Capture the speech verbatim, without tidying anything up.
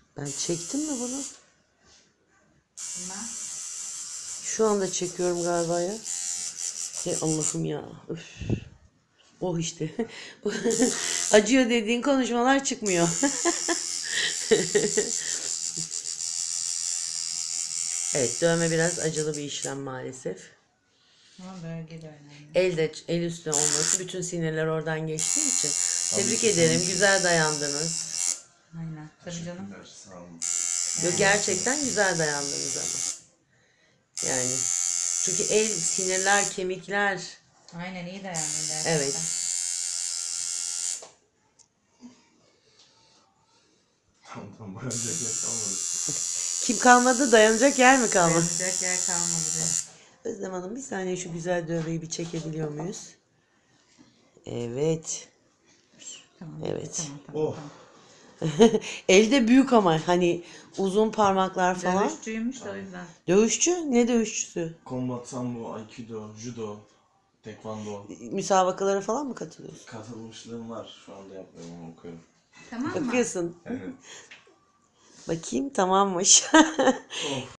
Ben çektim mi bunu? Bilmem. Şu anda çekiyorum galiba ya. Hey Allah'ım ya. Üf. Oh işte. Acıyor dediğin konuşmalar çıkmıyor. Evet, dövme biraz acılı bir işlem maalesef. Ama bölge de önemli. Elde, el üstü olması, bütün sinirler oradan geçtiği için. Tebrik ederim, güzel dayandınız. Aynen. Tabii canım. Teşekkürler, sağ olun. Yok, gerçekten güzel dayandınız ama. Yani çünkü el, sinirler, kemikler. Aynen, iyi dayandın gerçekten. Evet. Tamam tamam, dayanacak yer kalmadı. Kim kalmadı? Dayanacak yer mi kalmadı? Dayanacak yer kalmadı diyor. Özlem Hanım, bir saniye şu güzel dövmeyi bir çekebiliyor muyuz? Evet. Tamam. Evet. Tamam tamam. Oh. tamam. Elde büyük ama hani uzun parmaklar falan. Dövüşçüymüş de o yüzden. Dövüşçü? Ne dövüşçüsü? Combat Sambo, Aikido, Judo, Taekwondo. Müsabakalara falan mı katılıyorsun? Katılmışlığım var. Şu anda yapmıyorum ama okuyorum. Tamam mı? Bakıyorsun. Evet. Bakayım, tamammış. Oh.